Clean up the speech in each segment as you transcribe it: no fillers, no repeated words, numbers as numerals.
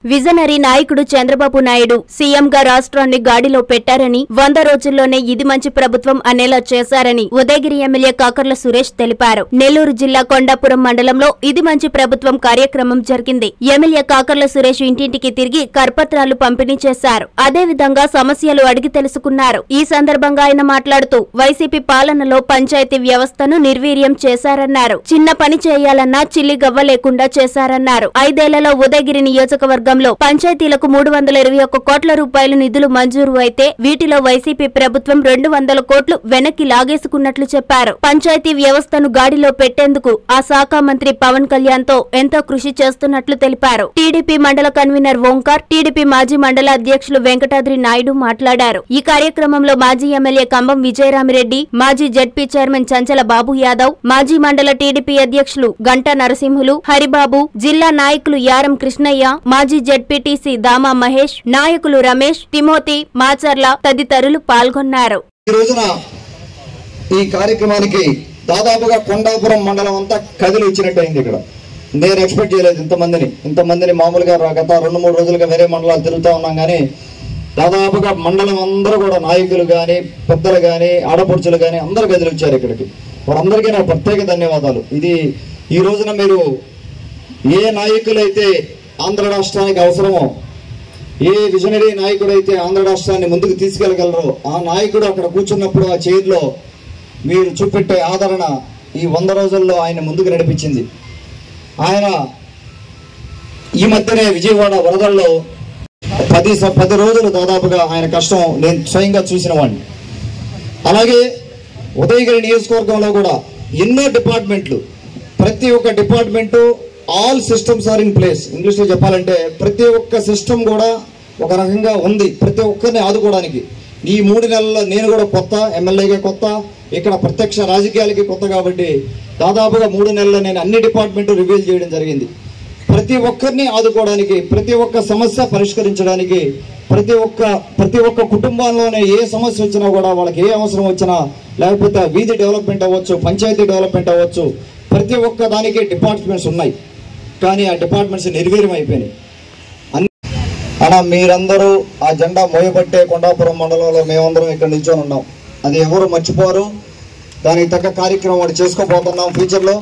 Visionary నాయకుడు చంద్రబాబు నాయుడు సీఎంగా రాష్ట్రాన్ని గాడిలో పెట్టారని 100 రోజుల్లోనే ఇది మంచి ప్రభుత్వం అనేలా చేశారని ఉదయగిరి ఎమ్మెల్యే కాకర్ల సురేష్ తెలిపారు. నెల్లూరు జిల్లా కొండాపురం మండలంలో ఇది మంచి ప్రభుత్వం కార్యక్రమం జరిగింది. ఎమ్మెల్యే కాకర్ల సురేష్ ఇంటింటికి తిరిగి కరపత్రాలు పంపిణీ చేశారు. అదేవిధంగా సమస్యలు అడిగి తెలుసుకున్నారు. ఈ సందర్భంగా ఆయన మాట్లాడుతూ వైసీపీ పాలనలో పంచాయతీ వ్యవస్థను నిర్వీర్యం చేశారన్నారు. చిన్న పని చేయాలన్నా చిల్లి గవ్వ లేకుండా చేశారన్నారు. 5 ఏళ్లలో ఉదయగిరి నియోజకవర్గంలో పంచాయతీలకు 321 కోట్ల రూపాయలు నిధులు మంజూరు అయితే వీటిలో వైసీపీ ప్రభుత్వం 200 కోట్లు వెనక్కి లాగేసుకున్నట్లు చెప్పారు. పంచాయతీ వ్యవస్థను గాడిలో పెట్టేందుకు ఆ శాఖ మంత్రి పవన్ కళ్యాణ్ తో ఎంతో కృషి చేస్తున్నట్లు తెలిపారు. టీడీపీ మండల కన్వీనర్ ఓంకార్, టీడీపీ మాజీ మండల అధ్యక్షులు వెంకటాద్రి నాయుడు మాట్లాడారు. ఈ కార్యక్రమంలో మాజీ ఎమ్మెల్యే కంబం విజయరామిరెడ్డి, మాజీ జడ్పీ చైర్మన్ చంచల బాబు యాదవ్, మాజీ మండల టీడీపీ అధ్యక్షులు గంటా నరసింహులు, హరిబాబు, జిల్లా నాయకులు యారం కృష్ణయ్య, మాజీ జడ్పీటీసీ దామా మహేష్, నాయకులు రమేష్, తిమోతి, మాచర్ల తదితరులు పాల్గొన్నారు. ఈ రోజున ఈ కార్యక్రమానికి దాదాపుగా కొండాపురం మండలం అంతా కదిలి ఇచ్చినట్టయింది. ఇక్కడ నేను ఎక్స్పెక్ట్ చేయలేదు ఇంతమందిని మామూలుగా గత 2-3 రోజులుగా వేరే మండలాలు తిరుగుతూ ఉన్నాం. కానీ దాదాపుగా మండలం అందరూ కూడా నాయకులు కానీ, పెద్దలు కానీ, ఆడపడుచులు కానీ అందరూ కదిలి వచ్చారు ఇక్కడికి. వారందరికీ నా ప్రత్యేక ధన్యవాదాలు. ఇది ఈ రోజున మీరు ఏ నాయకులైతే ఆంధ్ర రాష్ట్రానికి అవసరమో, ఏ విజనరీ నాయకుడైతే ఆంధ్ర రాష్ట్రాన్ని ముందుకు తీసుకెళ్లగలరో ఆ నాయకుడు అక్కడ కూర్చున్నప్పుడు ఆ చైర్లో మీరు చూపెట్టే ఆదరణ ఈ 100 రోజుల్లో ఆయన ముందుకు నడిపించింది. ఆయన ఈ మధ్యనే విజయవాడ వరదల్లో 10 రోజులు దాదాపుగా ఆయన కష్టం నేను స్వయంగా చూసిన వాడిని. అలాగే ఉదయగిరి నియోజకవర్గంలో కూడా ఎన్నో డిపార్ట్మెంట్లు, ప్రతి ఒక్క department all systems are in place. ఇంగ్లీష్లో చెప్పాలంటే ప్రతి ఒక్క సిస్టమ్ కూడా ఒక రకంగా ఉంది ప్రతి ఒక్కరిని ఆదుకోవడానికి. ఈ 3 నెలల్లో నేను కూడా కొత్త ఎమ్మెల్యేగా, కొత్త ఇక్కడ ప్రత్యక్ష రాజకీయాలకి కొత్త కాబట్టి దాదాపుగా 3 నెలల్లో నేను అన్ని డిపార్ట్మెంట్లు రివీల్ చేయడం జరిగింది. ప్రతి ఒక్కరిని ఆదుకోవడానికి, ప్రతి ఒక్క సమస్య పరిష్కరించడానికి, ప్రతి ఒక్క కుటుంబంలోనే ఏ సమస్య వచ్చినా కూడా వాళ్ళకి ఏ అవసరం వచ్చినా, లేకపోతే వీధి డెవలప్మెంట్ అవ్వచ్చు, పంచాయతీ డెవలప్మెంట్ అవ్వచ్చు, ప్రతి ఒక్క దానికి డిపార్ట్మెంట్స్ ఉన్నాయి. కానీ ఆ డిపార్ట్మెంట్స్ నిర్వీర్యం అయిపోయినాయి. అలా మీరందరూ ఆ జెండా మోయబట్టే కొండాపురం మండలంలో మేమందరం ఇక్కడ నిల్చొని ఉన్నాం. అది ఎవరు మర్చిపోరు. దానికి తగ్గ కార్యక్రమం ఒకటి చేసుకోబోతున్నాం ఫ్యూచర్లో.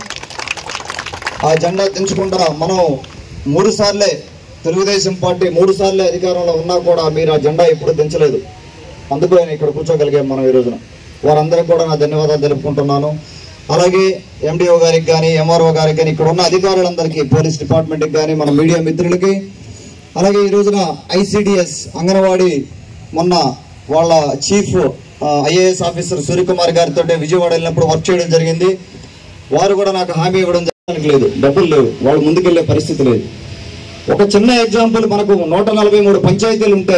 ఆ జెండా దించకుండా మనం 3 సార్లే తెలుగుదేశం పార్టీ 3 సార్లే అధికారంలో ఉన్నా కూడా మీరు ఆ జెండా ఎప్పుడు దించలేదు. అందుకు నేను ఇక్కడ కూర్చోగలిగాం మనం ఈ రోజున. వారందరికీ కూడా నా ధన్యవాదాలు తెలుపుకుంటున్నాను. అలాగే ఎండిఓ గారికి కానీ, ఎంఆర్ఓ గారికి కానీ, ఇక్కడ ఉన్న అధికారులందరికీ, పోలీస్ డిపార్ట్మెంట్కి కానీ, మన మీడియా మిత్రులకి, అలాగే ఈ రోజున ఐసిడిఎస్ అంగన్వాడీ మొన్న వాళ్ళ చీఫ్ ఐఏఎస్ ఆఫీసర్ సూర్యకుమార్ గారితో విజయవాడ వెళ్ళినప్పుడు వర్క్ చేయడం జరిగింది. వారు కూడా నాకు హామీ ఇవ్వడం జరగడానికి లేదు, డబ్బులు లేవు, వాళ్ళు ముందుకెళ్లే పరిస్థితి లేదు. ఒక చిన్న ఎగ్జాంపుల్, మనకు 143 పంచాయతీలు ఉంటే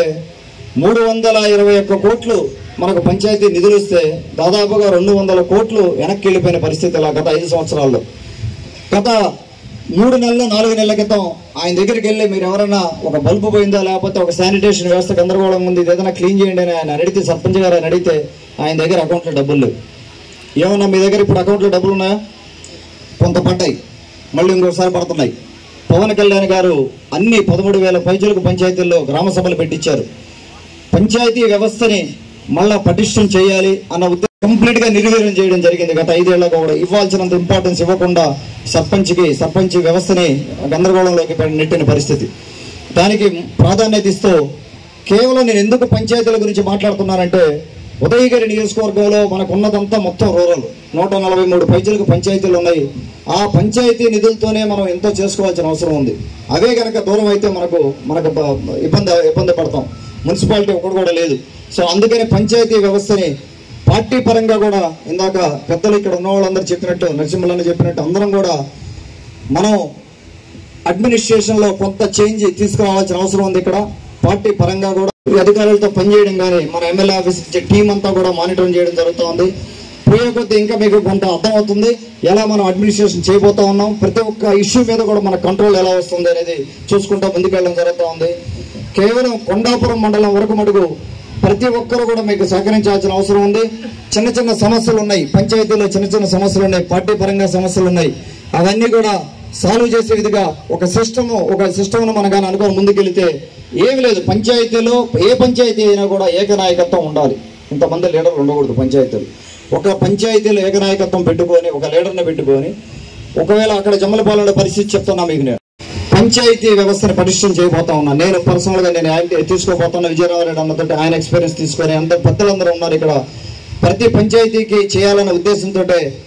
321 కోట్లు మనకు పంచాయతీ నిధులు ఇస్తే దాదాపుగా 200 కోట్లు వెనక్కి వెళ్ళిపోయిన పరిస్థితి ఇలా గత 5 సంవత్సరాల్లో. గత 3 నెలలు 4 నెలల క్రితం ఆయన దగ్గరికి వెళ్ళి మీరు ఎవరైనా ఒక బల్బు పోయిందా, లేకపోతే ఒక శానిటేషన్ వ్యవస్థ గందరగోళం ఉంది, ఇది ఏదైనా క్లీన్ చేయండి అని ఆయన అడిగితే, సర్పంచ్ గారు ఆయన అడిగితే ఆయన దగ్గర అకౌంట్లో డబ్బులు లేవు. ఏమన్నా మీ దగ్గర ఇప్పుడు అకౌంట్లో డబ్బులు ఉన్నాయా? కొంత పడ్డాయి, మళ్ళీ ఇంకోసారి పడుతున్నాయి. పవన్ కళ్యాణ్ గారు అన్ని 13,000 పైచలకు పంచాయతీల్లో గ్రామ సభలు పెట్టించారు. పంచాయతీ వ్యవస్థని మళ్ళా పటిష్టం చేయాలి అన్న ఉద్దేశం కంప్లీట్ గా నిర్వీర్యం చేయడం జరిగింది. గత 5 ఏళ్లుగా కూడా ఇవ్వాల్సినంత ఇంపార్టెన్స్ ఇవ్వకుండా సర్పంచ్ వ్యవస్థని గందరగోళంలోకి నెట్టిన పరిస్థితి. దానికి ప్రాధాన్యత ఇస్తూ కేవలం నేను ఎందుకు పంచాయతీల గురించి మాట్లాడుతున్నానంటే, ఉదయగిరి నియోజకవర్గంలో మనకు ఉన్నదంతా మొత్తం రూరల్. 143 పైచలకు పంచాయతీలు ఉన్నాయి. ఆ పంచాయతీ నిధులతోనే మనం ఎంతో చేసుకోవాల్సిన అవసరం ఉంది. అవే కనుక దూరం అయితే మనకు ఇబ్బంది పడతాం. మున్సిపాలిటీ ఒకటి కూడా లేదు. సో అందుకని పంచాయతీ వ్యవస్థని పార్టీ పరంగా కూడా ఇందాక పెద్దలు ఇక్కడ ఉన్న వాళ్ళందరూ చెప్పినట్టు, నరసింహులని చెప్పినట్టు, అందరం కూడా మనం అడ్మినిస్ట్రేషన్లో కొంత చేంజ్ తీసుకురావాల్సిన అవసరం ఉంది. ఇక్కడ పార్టీ పరంగా కూడా అధికారులతో పనిచేయడం కానీ, మన ఎమ్మెల్యే ఆఫీస్ టీం అంతా కూడా మానిటరింగ్ చేయడం జరుగుతూ ఉంది. పోయే కొద్దీ ఇంకా మీకు కొంత అర్థమవుతుంది ఎలా మనం అడ్మినిస్ట్రేషన్ చేయబోతా ఉన్నాం. ప్రతి ఒక్క ఇష్యూ మీద కూడా మన కంట్రోల్ ఎలా వస్తుంది అనేది చూసుకుంటూ ముందుకెళ్ళడం జరుగుతూ ఉంది. కేవలం కొండాపురం మండలం వరకు మటుకు ప్రతి ఒక్కరు కూడా మీకు సహకరించాల్సిన అవసరం ఉంది. చిన్న సమస్యలు ఉన్నాయి పంచాయతీలో, చిన్న సమస్యలు ఉన్నాయి, పార్టీ పరంగా సమస్యలు ఉన్నాయి. అవన్నీ కూడా సాల్వ్ చేసే విధిగా ఒక సిస్టమ్ను మనం కానీ అనుకోని ముందుకెళ్తే ఏమి లేదు. పంచాయతీలో ఏ పంచాయతీ అయినా కూడా ఏకనాయకత్వం ఉండాలి. ఇంతమంది లీడర్లు ఉండకూడదు పంచాయతీలు. ఒక పంచాయతీలో ఏకనాయకత్వం పెట్టుకొని ఒక లీడర్ని పెట్టుకొని, ఒకవేళ అక్కడ జమ్మలపాలెంలో పరిస్థితి చెప్తున్నా మీకు, నేను పంచాయతీ వ్యవస్థను పటిష్టం చేయబోతా ఉన్నాను. నేను పర్సనల్గా తీసుకోబోతున్నా. విజయరామరెడ్డి అన్నతో ఆయన ఎక్స్పీరియన్స్ తీసుకొని అందరు పెద్దలందరూ ఉన్నారు ఇక్కడ. ప్రతి పంచాయతీకి చేయాలనే ఉద్దేశంతో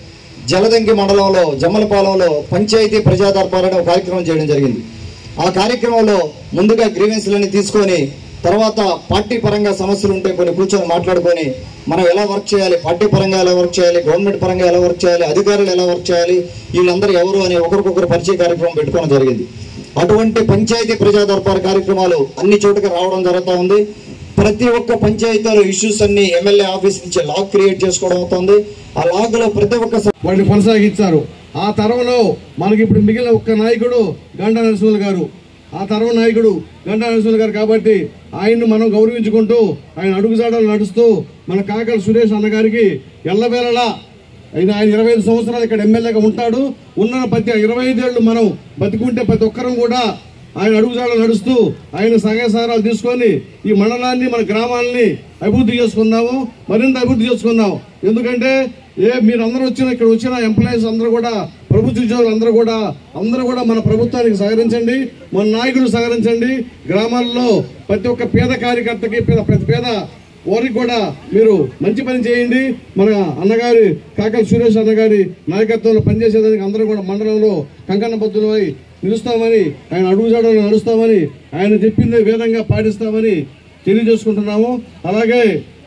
జలదంకి మండలంలో జమ్మలపాలెంలో పంచాయతీ ప్రజా దర్బార్ అనే కార్యక్రమం చేయడం జరిగింది. ఆ కార్యక్రమంలో ముందుగా గ్రీవెన్స్లన్నీ తీసుకొని, తర్వాత పార్టీ పరంగా సమస్యలు ఉంటే కొన్ని కూర్చొని మాట్లాడుకొని మనం ఎలా వర్క్ చేయాలి, పార్టీ పరంగా ఎలా వర్క్ చేయాలి, గవర్నమెంట్ పరంగా ఎలా వర్క్ చేయాలి, అధికారులు ఎలా వర్క్ చేయాలి, వీళ్ళందరూ ఎవరు అని ఒకరికొకరు పరిచయ కార్యక్రమం పెట్టుకోవడం జరిగింది. అటువంటి పంచాయతీ ప్రజా దర్బార్ కార్యక్రమాలు అన్ని చోటుకి రావడం జరుగుతూ ఉంది. ప్రతి ఒక్క పంచాయతీలో ఇష్యూస్ అన్ని ఎమ్మెల్యే ఆఫీస్ నుంచి లాగ్ క్రియేట్ చేసుకోవడం అవుతుంది. ఆ లాగ్ లో ప్రతి ఒక్క వాటిని కొనసాగించారు. ఆ తరంలో మనకి ఇప్పుడు మిగిలిన ఒక్క నాయకుడు గంటా నరసింహులు గారు. ఆ తరం నాయకుడు గంటా నరసింహులు గారు కాబట్టి ఆయన్ను మనం గౌరవించుకుంటూ ఆయన అడుగుజాడలు నడుస్తూ మన కాకల సురేష్ అన్నగారికి ఎల్లవేళలా ఆయన 25 సంవత్సరాలు ఇక్కడ ఎమ్మెల్యేగా ఉంటాడు. ఉన్న ప్రతి 25 ఏళ్ళు మనం బతికుంటే ప్రతి ఒక్కరం కూడా ఆయన అడుగుజాడలు నడుస్తూ ఆయన సహాయసహకారాలు తీసుకొని ఈ మండలాన్ని మన గ్రామాలని అభివృద్ధి చేసుకున్నాము, మరింత అభివృద్ధి చేసుకున్నాము. ఎందుకంటే మీరు అందరూ ఇక్కడ వచ్చిన ఎంప్లాయీస్ అందరూ కూడా, ప్రభుత్వ ఉద్యోగులు అందరూ కూడా మన ప్రభుత్వానికి సహకరించండి, మన నాయకులు సహకరించండి. గ్రామాల్లో ప్రతి ఒక్క పేద కార్యకర్తకి ప్రతి పేద వారికి కూడా మీరు మంచి పని చేయండి. మన అన్నగారి కాకల సురేష్ అన్నగారి నాయకత్వంలో పనిచేసేదానికి అందరూ కూడా మండలంలో కంకణబద్ధులై నిలుస్తామని, ఆయన అడుగుజాడలు నడుస్తామని, ఆయన చెప్పింది విధంగా పాటిస్తామని తెలియజేసుకుంటున్నాము. అలాగే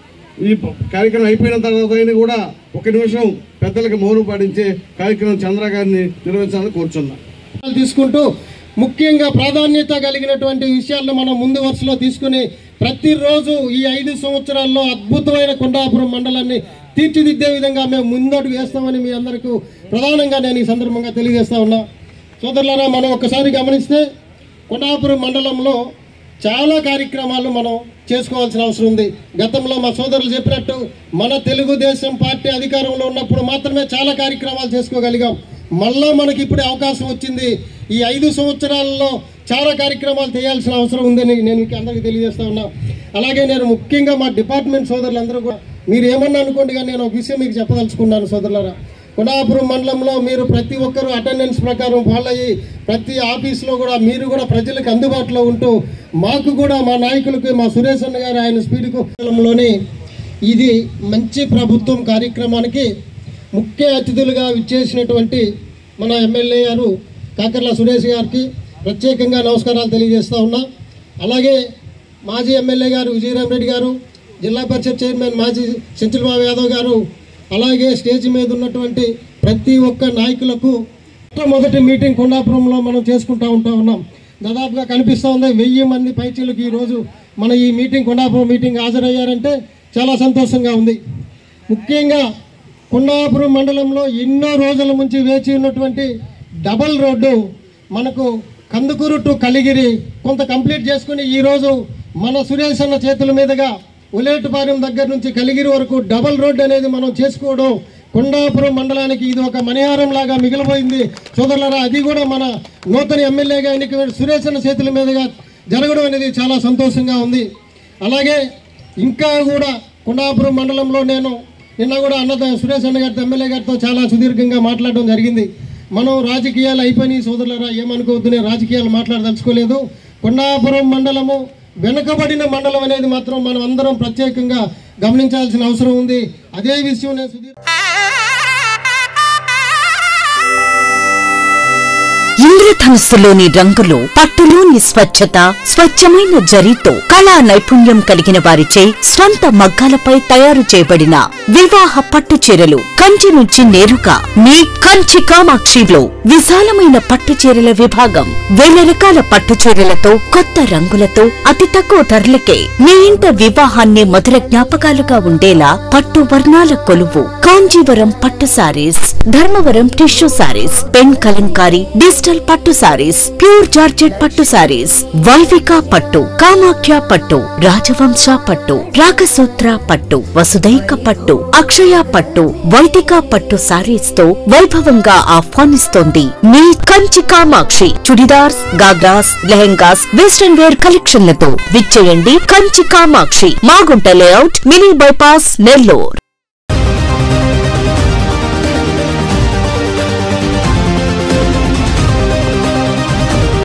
ఈ కార్యక్రమం అయిపోయిన తర్వాత కూడా ఒక నిమిషం పెద్దలకు మౌనం పాటించే కార్యక్రమం చంద్ర గారిని నిర్వహించాలని కోరుచున్నాం. తీసుకుంటూ ముఖ్యంగా ప్రాధాన్యత కలిగినటువంటి విషయాలను మనం ముందు వరుసలో తీసుకుని ప్రతిరోజు ఈ 5 సంవత్సరాల్లో అద్భుతమైన కొండాపురం మండలాన్ని తీర్చిదిద్దే విధంగా మేము ముందడుగు వేస్తామని మీ అందరికీ ప్రధానంగా నేను ఈ సందర్భంగా తెలియజేస్తా ఉన్నా. సోదరులారా, మనం ఒక్కసారి గమనిస్తే కొండాపురం మండలంలో చాలా కార్యక్రమాలు మనం చేసుకోవాల్సిన అవసరం ఉంది. గతంలో మా సోదరులు చెప్పినట్టు మన తెలుగుదేశం పార్టీ అధికారంలో ఉన్నప్పుడు మాత్రమే చాలా కార్యక్రమాలు చేసుకోగలిగాం. మళ్ళా మనకి ఇప్పుడు అవకాశం వచ్చింది. ఈ 5 సంవత్సరాలలో చాలా కార్యక్రమాలు చేయాల్సిన అవసరం ఉందని నేను అందరికీ తెలియజేస్తా ఉన్నా. అలాగే నేను ముఖ్యంగా మా డిపార్ట్మెంట్ సోదరులందరూ కూడా, మీరు ఏమన్నా అనుకోండి కానీ నేను ఒక విషయం మీకు చెప్పదలుచుకున్నాను. సోదరులారా, కొండాపురం మండలంలో మీరు ప్రతి ఒక్కరూ అటెండెన్స్ ప్రకారం ఫాలో అయ్యి ప్రతి ఆఫీస్లో కూడా మీరు కూడా ప్రజలకు అందుబాటులో ఉంటూ మాకు కూడా మా నాయకులకి మా సురేష్ అన్న గారు ఆయన స్పీడ్కు మండలంలోని ఇది మంచి ప్రభుత్వం కార్యక్రమానికి ముఖ్య అతిథులుగా విచ్చేసినటువంటి మన ఎమ్మెల్యే గారు కాకర్ల సురేష్ గారికి ప్రత్యేకంగా నమస్కారాలు తెలియజేస్తూ ఉన్నా. అలాగే మాజీ ఎమ్మెల్యే గారు విజయరామరెడ్డి గారు, జిల్లా పరిషత్ చైర్మన్ మాజీ సెంచల్బాబు యాదవ్ గారు, అలాగే స్టేజ్ మీద ఉన్నటువంటి ప్రతి ఒక్క నాయకులకు మొదటి మీటింగ్ కొండాపురంలో మనం చేసుకుంటూ ఉన్నాం. దాదాపుగా కనిపిస్తూ ఉంది 1000 మంది పైచీలకు ఈరోజు మన ఈ మీటింగ్ కొండాపురం మీటింగ్ హాజరయ్యారంటే చాలా సంతోషంగా ఉంది. ముఖ్యంగా కొండాపురం మండలంలో ఎన్నో రోజుల నుంచి వేచి ఉన్నటువంటి డబల్ రోడ్డు మనకు కందుకూరు టు కలిగిరి కొంత కంప్లీట్ చేసుకుని ఈరోజు మన సురేష్ అన్న చేతుల మీదుగా ఉలేటుపాలెం దగ్గర నుంచి కలిగిరి వరకు డబల్ రోడ్డు అనేది మనం చేసుకోవడం కొండాపురం మండలానికి ఇది ఒక మణిహారం లాగా మిగిలిపోయింది. సోదరులారా, అది కూడా మన నూతన ఎమ్మెల్యేగా ఎన్నికైన సురేష్ అన్న చేతుల మీదుగా జరగడం అనేది చాలా సంతోషంగా ఉంది. అలాగే ఇంకా కూడా కొండాపురం మండలంలో నేను నిన్న కూడా సురేష్ అన్న గారితో ఎమ్మెల్యే గారితో చాలా సుదీర్ఘంగా మాట్లాడడం జరిగింది. మనం రాజకీయాలు అయిపోయినాయి సోదరులారా, ఏమనుకోవద్దు, నేను రాజకీయాలు మాట్లాడదలుచుకోలేదు. కొండాపురం మండలము వెనుకబడిన మండలం అనేది మాత్రం మనం అందరం ప్రత్యేకంగా గమనించాల్సిన అవసరం ఉంది. అదే విషయం నేను ఇంద్రధనుస్సులోని రంగులు, పట్టులోని స్వచ్ఛత, స్వచ్ఛమైన జరీతో కళా నైపుణ్యం కలిగిన వారిచే స్వంత మగ్గాలపై తయారు చేయబడిన వివాహ పట్టు చీరలు కంచి నుంచి నేరుగా మీ కంచి కామాక్షిలో విశాలమైన పట్టు చీరల విభాగం. 1000 రకాల పట్టు చీరలతో కొత్త రంగులతో అతి తక్కువ ధరలకే మీ ఇంట వివాహాన్ని మధుర జ్ఞాపకాలుగా ఉండేలా పట్టు వర్ణాల కొలువు కాంజీవరం పట్టు sarees, Dharmavaram tissue sarees, pen Kalamkari, digital పట్టు పట్టు సారీస్, ప్యూర్ జార్జెట్ పట్టు సారీస్, వైవిక పట్టు, కామాఖ్య పట్టు, రాజవంశ పట్టు, రాగసూత్ర పట్టు, వసుదైక పట్టు, అక్షయ పట్టు, వైదిక పట్టు సారీస్ తో వైభవంగా ఆహ్వానిస్తోంది మీ కంచి కామాక్షి. చుడిదార్స్, గాగ్రాస్, లెహెంగాస్, వెస్టర్న్ వేర్ కలెక్షన్లతో విచ్చేయండి Kanchi Kamakshi, Magunta layout, mini bypass, Nellore.